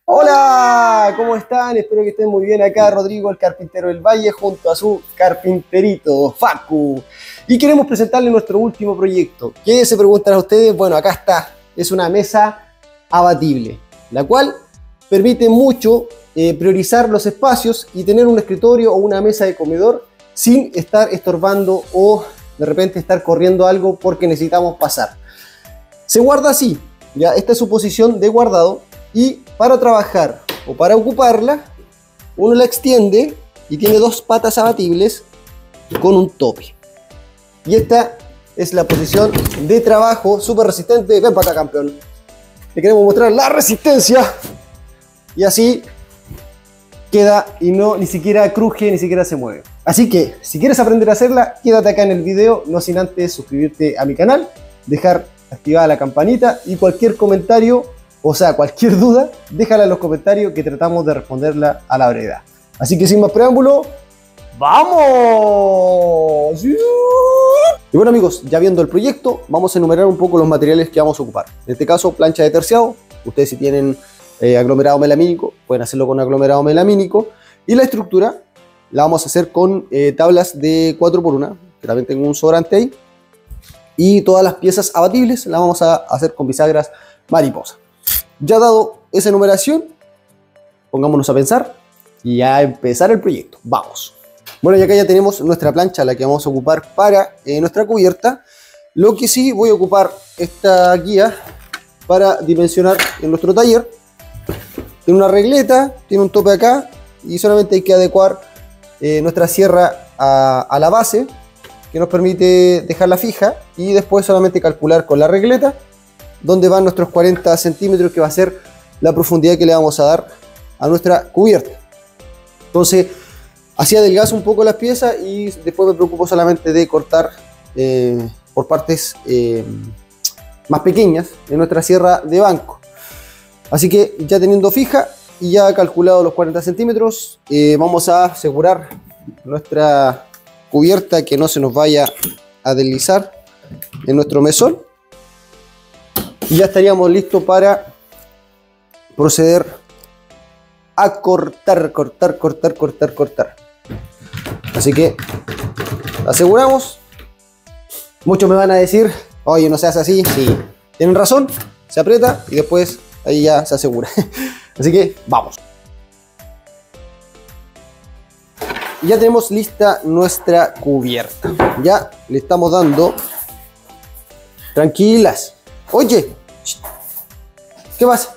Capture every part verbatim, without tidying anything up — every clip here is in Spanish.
Hola, ¿cómo están? Espero que estén muy bien. Acá Rodrigo, el carpintero del Valle, junto a su carpinterito, Facu. Y queremos presentarles nuestro último proyecto. ¿Qué se preguntan a ustedes? Bueno, acá está. Es una mesa abatible, la cual permite mucho eh, priorizar los espacios y tener un escritorio o una mesa de comedor sin estar estorbando o de repente estar corriendo algo porque necesitamos pasar. Se guarda así, ya esta es su posición de guardado. Y para trabajar o para ocuparla, uno la extiende y tiene dos patas abatibles con un tope. Y esta es la posición de trabajo súper resistente. Ven para acá, campeón. Le queremos mostrar la resistencia. Y así queda y no ni siquiera cruje, ni siquiera se mueve. Así que si quieres aprender a hacerla, quédate acá en el video, no sin antes suscribirte a mi canal, dejar activada la campanita y cualquier comentario. O sea, cualquier duda, déjala en los comentarios que tratamos de responderla a la brevedad. Así que sin más preámbulo, ¡vamos! Y bueno amigos, ya viendo el proyecto, vamos a enumerar un poco los materiales que vamos a ocupar. En este caso, plancha de terciado. Ustedes si tienen eh, aglomerado melamínico, pueden hacerlo con aglomerado melamínico. Y la estructura la vamos a hacer con eh, tablas de cuatro por uno, que también tengo un sobrante ahí. Y todas las piezas abatibles las vamos a hacer con bisagras mariposa. Ya dado esa enumeración, pongámonos a pensar y a empezar el proyecto. ¡Vamos! Bueno, y acá ya tenemos nuestra plancha, la que vamos a ocupar para eh, nuestra cubierta. Lo que sí, voy a ocupar esta guía para dimensionar en nuestro taller. Tiene una regleta, tiene un tope acá y solamente hay que adecuar eh, nuestra sierra a, a la base, que nos permite dejarla fija y después solamente calcular con la regleta donde van nuestros cuarenta centímetros, que va a ser la profundidad que le vamos a dar a nuestra cubierta. Entonces, así adelgazo un poco las piezas y después me preocupo solamente de cortar eh, por partes eh, más pequeñas en nuestra sierra de banco. Así que ya teniendo fija y ya calculado los cuarenta centímetros, eh, vamos a asegurar nuestra cubierta que no se nos vaya a deslizar en nuestro mesón. Y ya estaríamos listos para proceder a cortar, cortar, cortar, cortar, cortar. Así que aseguramos. Muchos me van a decir, oye, no se hace así. Sí, tienen razón, se aprieta y después ahí ya se asegura. Así que vamos. Ya tenemos lista nuestra cubierta. Ya le estamos dando tranquilas. Oye, ¿qué pasa?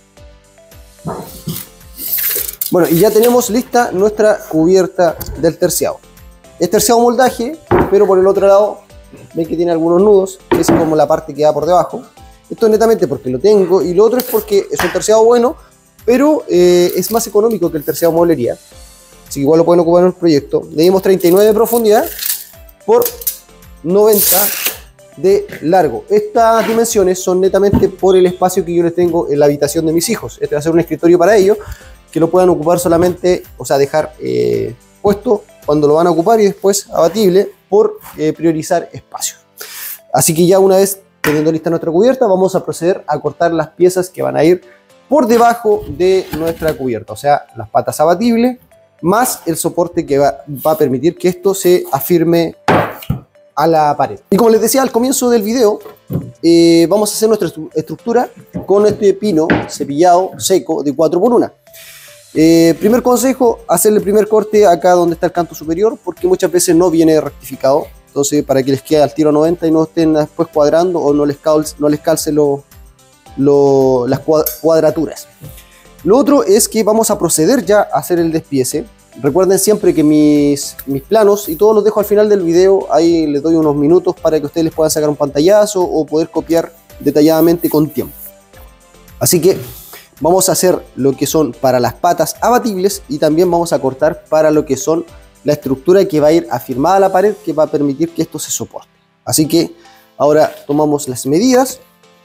Bueno, y ya tenemos lista nuestra cubierta del terciado. Es terciado moldaje, pero por el otro lado, ven que tiene algunos nudos, que es como la parte que va por debajo. Esto es netamente porque lo tengo, y lo otro es porque es un terciado bueno, pero eh, es más económico que el terciado mueblería. Así que igual lo pueden ocupar en el proyecto. Le dimos treinta y nueve de profundidad por noventa de largo. Estas dimensiones son netamente por el espacio que yo les tengo en la habitación de mis hijos. Este va a ser un escritorio para ellos, que lo puedan ocupar solamente, o sea, dejar eh, puesto cuando lo van a ocupar y después abatible por eh, priorizar espacio. Así que ya una vez teniendo lista nuestra cubierta, vamos a proceder a cortar las piezas que van a ir por debajo de nuestra cubierta, o sea, las patas abatibles más el soporte que va, va a permitir que esto se afirme a la pared. Y como les decía al comienzo del video, eh, vamos a hacer nuestra estructura con este pino cepillado seco de cuatro por uno. Eh, primer consejo, hacerle el primer corte acá donde está el canto superior, porque muchas veces no viene rectificado. Entonces, para que les quede al tiro noventa y no estén después cuadrando o no les calce, no les calce lo, lo, las cuadraturas. Lo otro es que vamos a proceder ya a hacer el despiece. Recuerden siempre que mis, mis planos, y todos los dejo al final del video, ahí les doy unos minutos para que ustedes les puedan sacar un pantallazo o poder copiar detalladamente con tiempo. Así que vamos a hacer lo que son para las patas abatibles y también vamos a cortar para lo que son la estructura que va a ir afirmada a la pared, que va a permitir que esto se soporte. Así que ahora tomamos las medidas,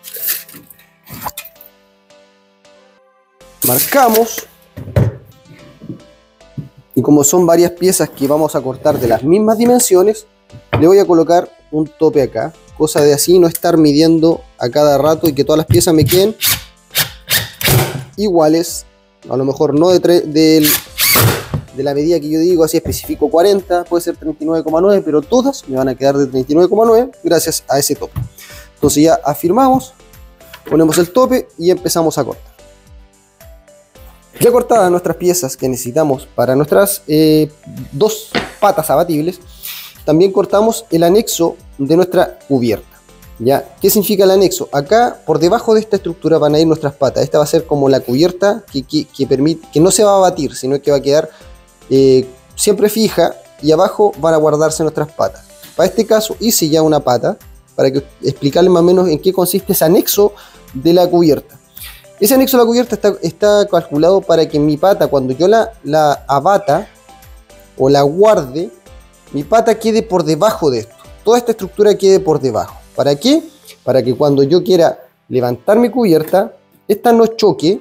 marcamos. Y como son varias piezas que vamos a cortar de las mismas dimensiones, le voy a colocar un tope acá, cosa de así no estar midiendo a cada rato y que todas las piezas me queden iguales a lo mejor no de, de, de la medida que yo digo, así especifico cuarenta, puede ser treinta y nueve coma nueve, pero todas me van a quedar de treinta y nueve coma nueve gracias a ese tope. Entonces ya afirmamos, ponemos el tope y empezamos a cortar. Ya cortadas nuestras piezas que necesitamos para nuestras eh, dos patas abatibles, también cortamos el anexo de nuestra cubierta. ¿Ya? ¿Qué significa el anexo? Acá por debajo de esta estructura van a ir nuestras patas. Esta va a ser como la cubierta que, que, que, permite, que no se va a abatir, sino que va a quedar eh, siempre fija, y abajo van a guardarse nuestras patas. Para este caso hice ya una pata para que, explicarles más o menos en qué consiste ese anexo de la cubierta. Ese anexo de la cubierta está, está calculado para que mi pata, cuando yo la, la abata o la guarde, mi pata quede por debajo de esto. Toda esta estructura quede por debajo. ¿Para qué? Para que cuando yo quiera levantar mi cubierta, esta no choque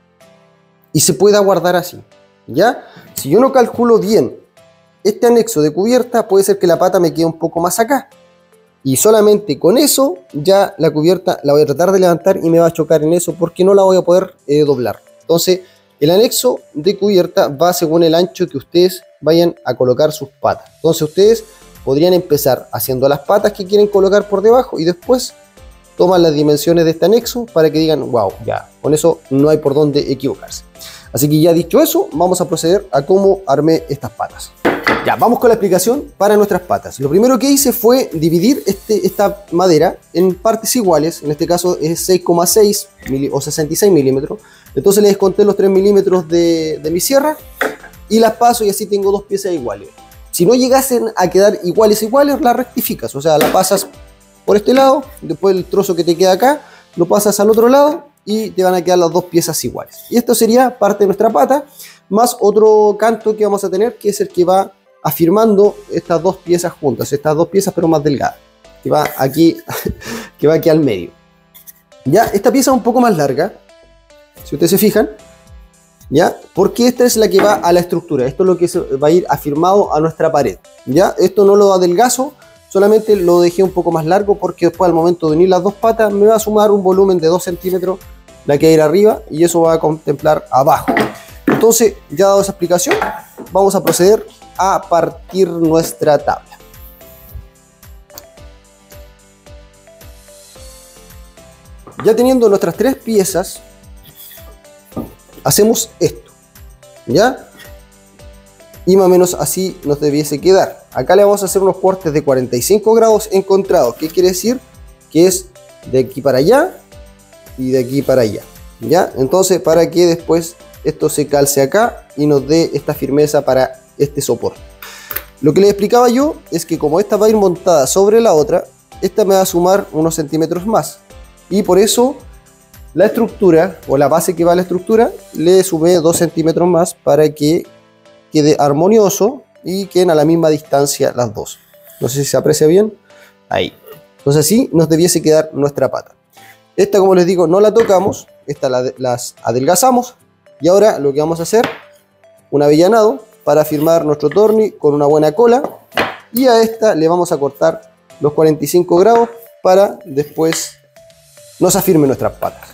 y se pueda guardar así. ¿Ya? Si yo no calculo bien este anexo de cubierta, puede ser que la pata me quede un poco más acá. Y solamente con eso, ya la cubierta la voy a tratar de levantar y me va a chocar en eso porque no la voy a poder eh, doblar. Entonces, el anexo de cubierta va según el ancho que ustedes vayan a colocar sus patas. Entonces, ustedes podrían empezar haciendo las patas que quieren colocar por debajo y después toman las dimensiones de este anexo para que digan, wow, ya, con eso no hay por dónde equivocarse. Así que ya dicho eso, vamos a proceder a cómo armé estas patas. Ya, vamos con la explicación para nuestras patas. Lo primero que hice fue dividir este, esta madera en partes iguales. En este caso es seis coma seis o sesenta y seis milímetros. Entonces le desconté los tres milímetros de, de mi sierra y las paso y así tengo dos piezas iguales. Si no llegasen a quedar iguales iguales, las rectificas. O sea, la pasas por este lado, después el trozo que te queda acá, lo pasas al otro lado y te van a quedar las dos piezas iguales. Y esto sería parte de nuestra pata, más otro canto que vamos a tener, que es el que va afirmando estas dos piezas juntas, estas dos piezas pero más delgadas, que va aquí, que va aquí al medio. Ya, esta pieza es un poco más larga, si ustedes se fijan, ¿ya? Porque esta es la que va a la estructura, esto es lo que se va a ir afirmado a nuestra pared, ¿ya? Esto no lo adelgazo, solamente lo dejé un poco más largo porque después al momento de unir las dos patas me va a sumar un volumen de dos centímetros la que va a ir arriba y eso va a contemplar abajo. Entonces, ya dado esa explicación, vamos a proceder a partir nuestra tabla. Ya teniendo nuestras tres piezas, hacemos esto, ¿ya? Y más o menos así nos debiese quedar. Acá le vamos a hacer unos cortes de cuarenta y cinco grados encontrados. ¿Qué quiere decir? Que es de aquí para allá y de aquí para allá, ¿ya? Entonces, para que después esto se calce acá y nos dé esta firmeza para este soporte. Lo que les explicaba yo es que como esta va a ir montada sobre la otra, esta me va a sumar unos centímetros más. Y por eso la estructura, o la base que va a la estructura, le sumé dos centímetros más para que quede armonioso y queden a la misma distancia las dos. No sé si se aprecia bien. Ahí. Entonces así nos debiese quedar nuestra pata. Esta, como les digo, no la tocamos. Esta la, las adelgazamos. Y ahora lo que vamos a hacer, un avellanado para afirmar nuestro torni con una buena cola. Y a esta le vamos a cortar los cuarenta y cinco grados para después nos afirme nuestras patas.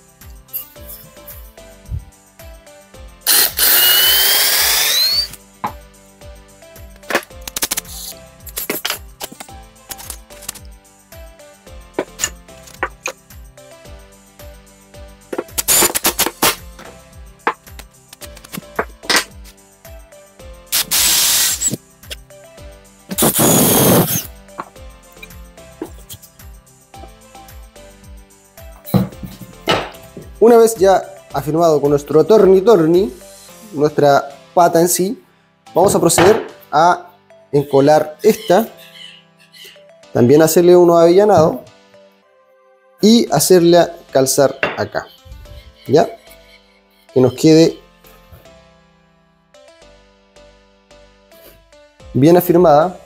Una vez ya afirmado con nuestro torni torni, nuestra pata en sí, vamos a proceder a encolar esta, también hacerle uno avellanado y hacerle calzar acá, ¿ya? Que nos quede bien afirmada.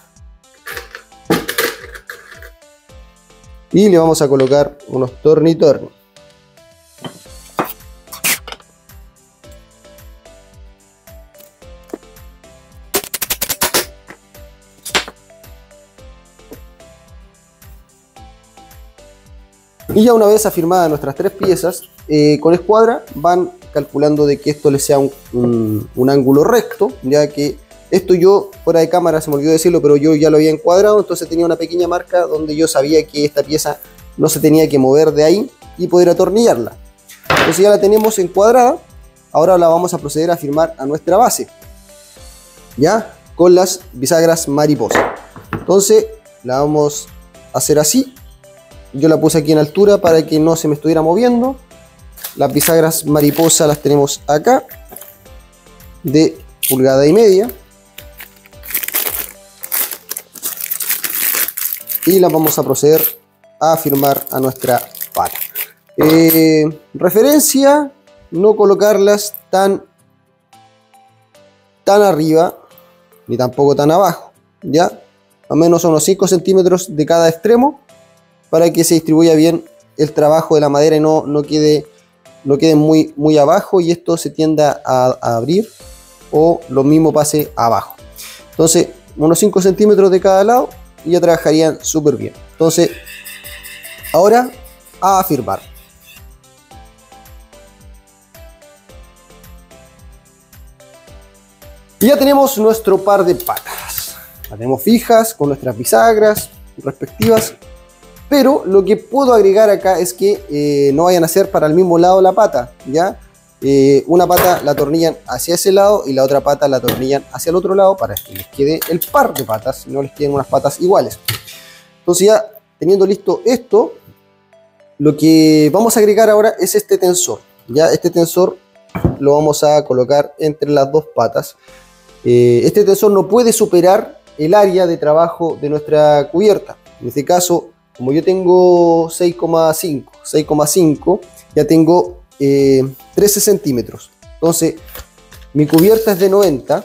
Y le vamos a colocar unos torni torni. Y ya una vez afirmadas nuestras tres piezas, eh, con escuadra van calculando de que esto les sea un, un, un ángulo recto, ya que esto yo, fuera de cámara se me olvidó decirlo, pero yo ya lo había encuadrado, entonces tenía una pequeña marca donde yo sabía que esta pieza no se tenía que mover de ahí y poder atornillarla. Entonces ya la tenemos encuadrada, ahora la vamos a proceder a firmar a nuestra base, ya con las bisagras mariposa. Entonces la vamos a hacer así. Yo la puse aquí en altura para que no se me estuviera moviendo. Las bisagras mariposa las tenemos acá, de pulgada y media. Y las vamos a proceder a firmar a nuestra pata. Eh, referencia, no colocarlas tan, tan arriba, ni tampoco tan abajo, ¿ya? Al menos unos cinco centímetros de cada extremo, para que se distribuya bien el trabajo de la madera y no, no quede, no quede muy, muy abajo y esto se tienda a, a abrir o lo mismo pase abajo. Entonces unos cinco centímetros de cada lado y ya trabajarían súper bien. Entonces ahora a afirmar. Y ya tenemos nuestro par de patas. Las tenemos fijas con nuestras bisagras respectivas. Pero lo que puedo agregar acá es que eh, no vayan a ser para el mismo lado la pata, ¿ya? Eh, una pata la atornillan hacia ese lado y la otra pata la atornillan hacia el otro lado para que les quede el par de patas y no les queden unas patas iguales. Entonces ya teniendo listo esto, lo que vamos a agregar ahora es este tensor, ¿ya? Este tensor lo vamos a colocar entre las dos patas. Eh, este tensor no puede superar el área de trabajo de nuestra cubierta. En este caso, como yo tengo seis coma cinco, ya tengo eh, trece centímetros. Entonces, mi cubierta es de noventa.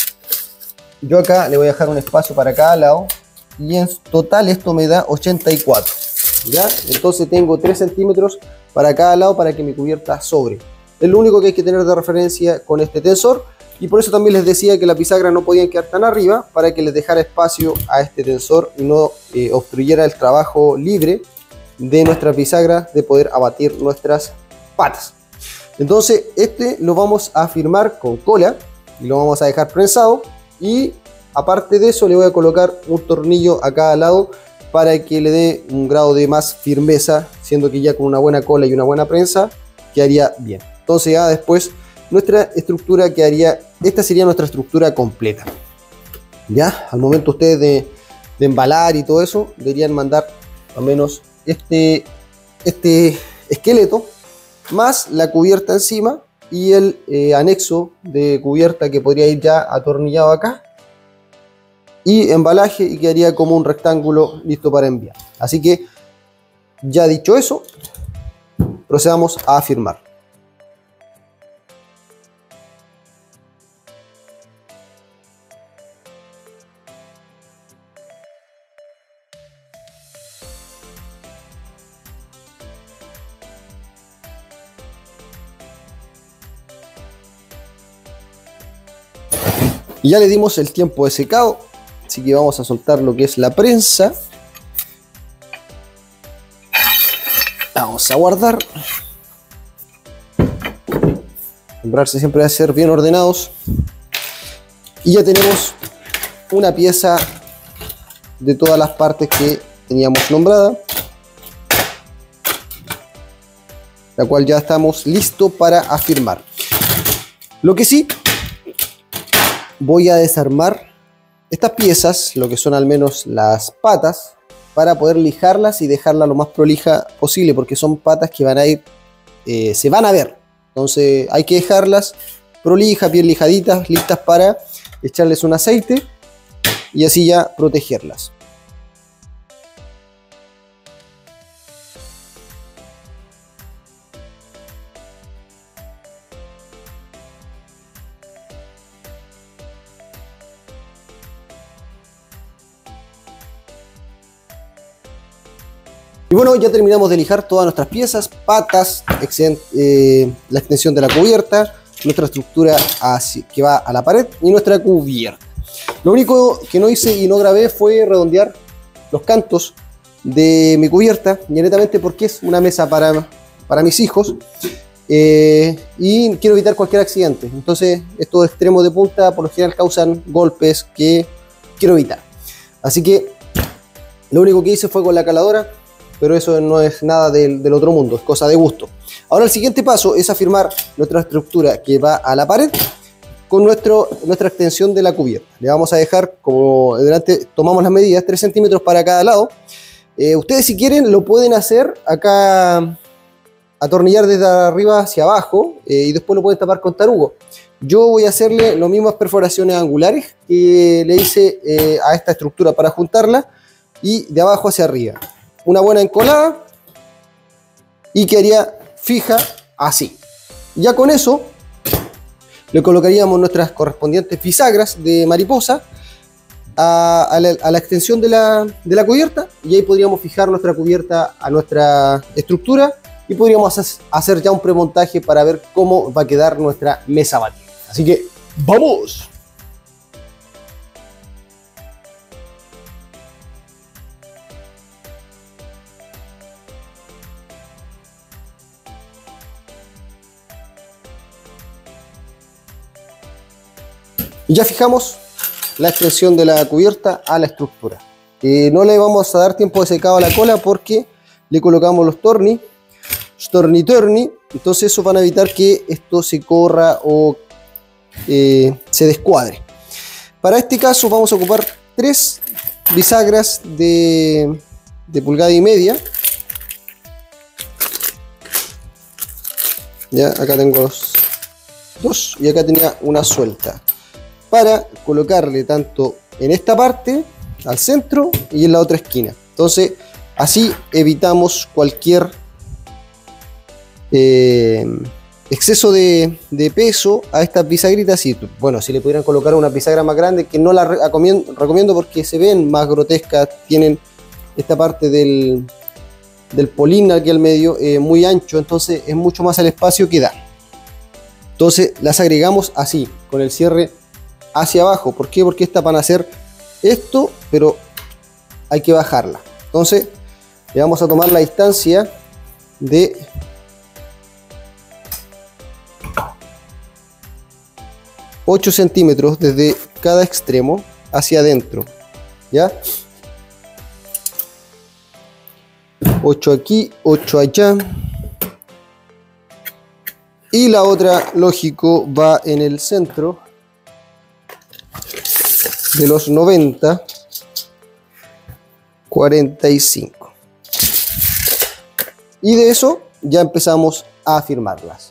Yo acá le voy a dejar un espacio para cada lado. Y en total esto me da ochenta y cuatro. ¿Ya? Entonces tengo tres centímetros para cada lado para que mi cubierta sobre. Es lo único que hay que tener de referencia con este tensor. Y por eso también les decía que las bisagras no podían quedar tan arriba para que les dejara espacio a este tensor y no eh, obstruyera el trabajo libre de nuestras bisagras de poder abatir nuestras patas. Entonces este lo vamos a firmar con cola y lo vamos a dejar prensado, y aparte de eso le voy a colocar un tornillo a cada lado para que le dé un grado de más firmeza, siendo que ya con una buena cola y una buena prensa quedaría bien. Entonces ya después nuestra estructura quedaría, esta sería nuestra estructura completa. Ya, al momento ustedes de, de embalar y todo eso, deberían mandar al menos este, este esqueleto, más la cubierta encima y el eh, anexo de cubierta que podría ir ya atornillado acá. Y embalaje y quedaría como un rectángulo listo para enviar. Así que, ya dicho eso, procedamos a firmar. Y ya le dimos el tiempo de secado, así que vamos a soltar lo que es la prensa. Vamos a guardar. Asegurarse siempre de ser bien ordenados. Y ya tenemos una pieza de todas las partes que teníamos nombrada, la cual ya estamos listos para afirmar. Lo que sí, voy a desarmar estas piezas, lo que son al menos las patas, para poder lijarlas y dejarlas lo más prolija posible, porque son patas que van a ir, eh, se van a ver. Entonces hay que dejarlas prolijas, bien lijaditas, listas para echarles un aceite y así ya protegerlas. Y bueno, ya terminamos de lijar todas nuestras piezas, patas, eh, la extensión de la cubierta, nuestra estructura así, que va a la pared y nuestra cubierta. Lo único que no hice y no grabé fue redondear los cantos de mi cubierta, y netamente porque es una mesa para, para mis hijos, eh, y quiero evitar cualquier accidente. Entonces estos extremos de punta por lo general causan golpes que quiero evitar. Así que lo único que hice fue con la caladora, pero eso no es nada del, del otro mundo, es cosa de gusto. Ahora el siguiente paso es afirmar nuestra estructura que va a la pared con nuestro, nuestra extensión de la cubierta. Le vamos a dejar, como delante tomamos las medidas, tres centímetros para cada lado. Eh, ustedes si quieren lo pueden hacer acá, atornillar desde arriba hacia abajo, eh, y después lo pueden tapar con tarugo. Yo voy a hacerle las mismas perforaciones angulares que le hice eh, a esta estructura para juntarla, y de abajo hacia arriba. Una buena encolada y quedaría fija así. Ya con eso le colocaríamos nuestras correspondientes bisagras de mariposa a, a, la, a la extensión de la, de la cubierta, y ahí podríamos fijar nuestra cubierta a nuestra estructura y podríamos hacer ya un premontaje para ver cómo va a quedar nuestra mesa batida. Así que ¡vamos! Y ya fijamos la extensión de la cubierta a la estructura. Eh, no le vamos a dar tiempo de secado a la cola porque le colocamos los torni, torni torni, entonces eso van a evitar que esto se corra o eh, se descuadre. Para este caso vamos a ocupar tres bisagras de, de pulgada y media. Ya, acá tengo dos, dos y acá tenía una suelta, para colocarle tanto en esta parte, al centro, y en la otra esquina. Entonces, así evitamos cualquier eh, exceso de, de peso a estas bisagritas. Y bueno, si le pudieran colocar una bisagra más grande, que no la recomiendo, recomiendo porque se ven más grotescas, tienen esta parte del, del polín aquí al medio eh, muy ancho, entonces es mucho más el espacio que da. Entonces las agregamos así, con el cierre hacia abajo. ¿Por qué? Porque estas van a hacer esto, pero hay que bajarla. Entonces le vamos a tomar la distancia de ocho centímetros desde cada extremo hacia adentro, ¿ya? ocho aquí, ocho allá, y la otra, lógico, va en el centro de los noventa, cuarenta y cinco. Y de eso ya empezamos a afirmarlas.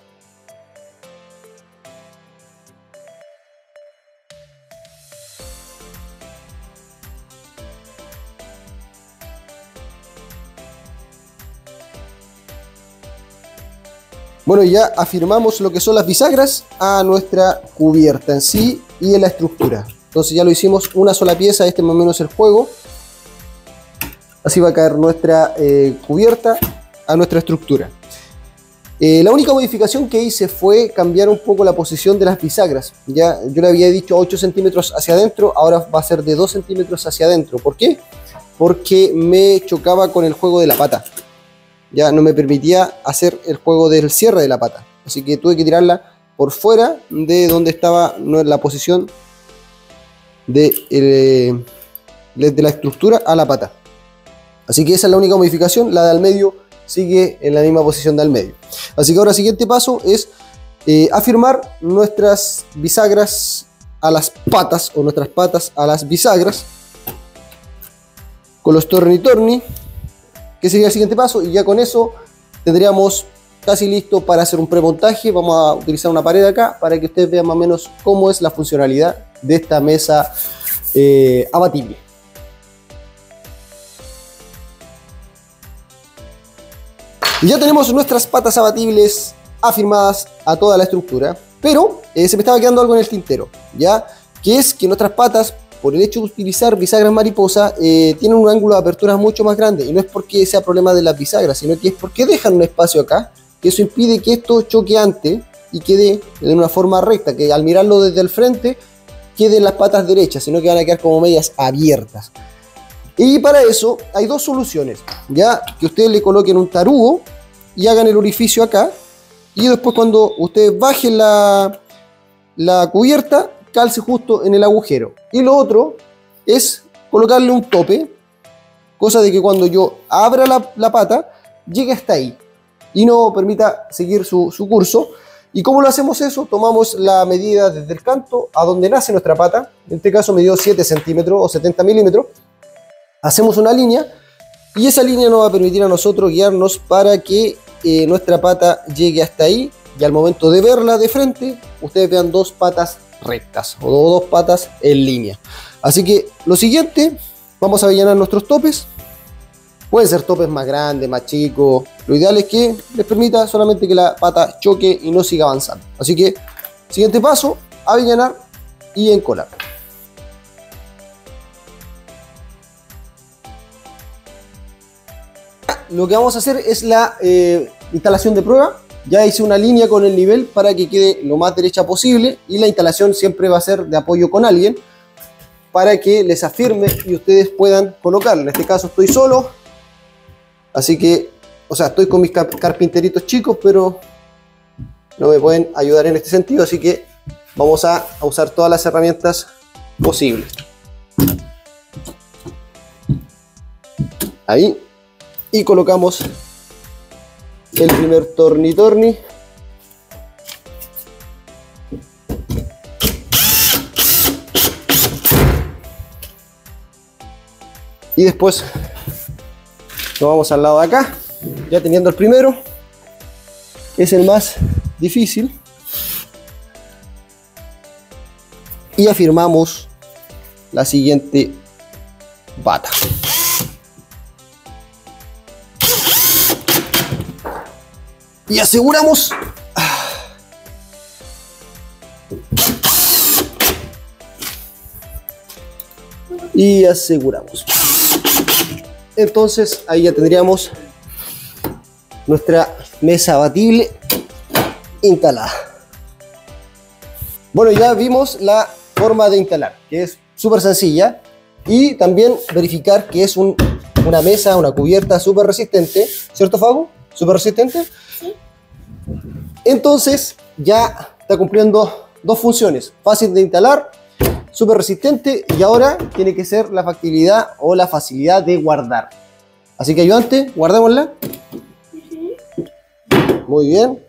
Bueno, ya afirmamos lo que son las bisagras a nuestra cubierta en sí y en la estructura. Entonces ya lo hicimos una sola pieza, este más o menos es el juego. Así va a caer nuestra eh, cubierta a nuestra estructura. Eh, la única modificación que hice fue cambiar un poco la posición de las bisagras. Ya yo le había dicho ocho centímetros hacia adentro, ahora va a ser de dos centímetros hacia adentro. ¿Por qué? Porque me chocaba con el juego de la pata. Ya no me permitía hacer el juego del cierre de la pata. Así que tuve que tirarla por fuera de donde estaba la posición de, eh, de la estructura a la pata. Así que esa es la única modificación. La de al medio sigue en la misma posición de al medio. Así que ahora el siguiente paso es eh, afirmar nuestras bisagras a las patas, o nuestras patas a las bisagras, con los torni torni, que sería el siguiente paso, y ya con eso tendríamos casi listo para hacer un premontaje. Vamos a utilizar una pared acá para que ustedes vean más o menos cómo es la funcionalidad de esta mesa eh, abatible. Y ya tenemos nuestras patas abatibles afirmadas a toda la estructura, pero eh, se me estaba quedando algo en el tintero, ya que es que nuestras patas, por el hecho de utilizar bisagras mariposa, eh, tienen un ángulo de apertura mucho más grande, y no es porque sea problema de las bisagras, sino que es porque dejan un espacio acá, que eso impide que esto choque antes y quede de una forma recta, que al mirarlo desde el frente queden las patas derechas, sino que van a quedar como medias abiertas. Y para eso hay dos soluciones, ya que ustedes le coloquen un tarugo y hagan el orificio acá, y después cuando ustedes bajen la, la cubierta, calce justo en el agujero. Y lo otro es colocarle un tope, cosa de que cuando yo abra la, la pata, llegue hasta ahí y no permita seguir su, su curso. ¿Y cómo lo hacemos eso? Tomamos la medida desde el canto a donde nace nuestra pata, en este caso me dio siete centímetros o setenta milímetros, hacemos una línea y esa línea nos va a permitir a nosotros guiarnos para que eh, nuestra pata llegue hasta ahí, y al momento de verla de frente, ustedes vean dos patas rectas o dos patas en línea. Así que lo siguiente, vamos a rellenar nuestros topes. Pueden ser topes más grandes, más chicos. Lo ideal es que les permita solamente que la pata choque y no siga avanzando. Así que, siguiente paso, avellanar y encolar. Lo que vamos a hacer es la eh, instalación de prueba. Ya hice una línea con el nivel para que quede lo más derecha posible, y la instalación siempre va a ser de apoyo con alguien para que les afirme y ustedes puedan colocarlo. En este caso estoy solo, así que, o sea, estoy con mis carpinteritos chicos, pero no me pueden ayudar en este sentido, así que vamos a, a usar todas las herramientas posibles. Ahí. Y colocamos el primer torni-torni. Y después nos vamos al lado de acá, ya teniendo el primero, que es el más difícil. Y afirmamos la siguiente pata. Y aseguramos. Y aseguramos. Entonces ahí ya tendríamos nuestra mesa abatible instalada. Bueno, ya vimos la forma de instalar, que es súper sencilla, y también verificar que es un, una mesa, una cubierta súper resistente, ¿cierto, Fago? ¿Súper resistente? Sí. Entonces ya está cumpliendo dos funciones: fácil de instalar, súper resistente, y ahora tiene que ser la factibilidad o la facilidad de guardar. Así que, ayudante, guardémosla. Muy bien.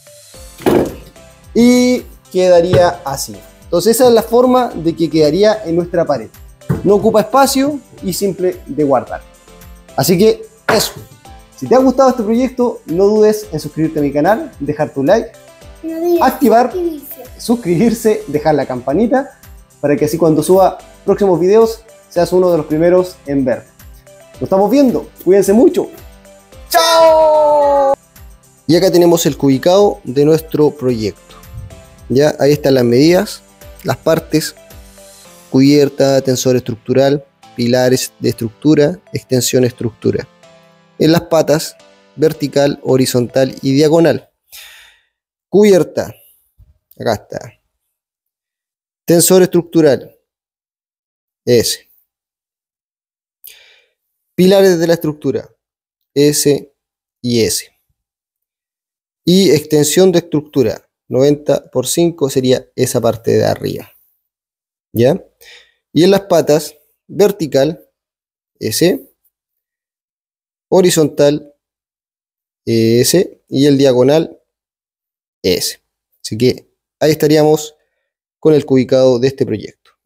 Y quedaría así. Entonces esa es la forma de que quedaría en nuestra pared. No ocupa espacio y simple de guardar. Así que eso. Si te ha gustado este proyecto, no dudes en suscribirte a mi canal, dejar tu like, no activar, suscribirse. suscribirse, dejar la campanita, para que así cuando suba próximos videos seas uno de los primeros en ver. Nos estamos viendo, cuídense mucho. ¡Chao! Y acá tenemos el cubicado de nuestro proyecto. Ya ahí están las medidas, las partes: cubierta, tensor estructural, pilares de estructura, extensión estructura. En las patas, vertical, horizontal y diagonal. Cubierta, acá está. Tensor estructural, S. Pilares de la estructura, S y S. Y extensión de estructura, noventa por cinco sería esa parte de arriba. ¿Ya? Y en las patas, vertical, S. Horizontal, S, y el diagonal, S. Así que ahí estaríamos con el cubicado de este proyecto.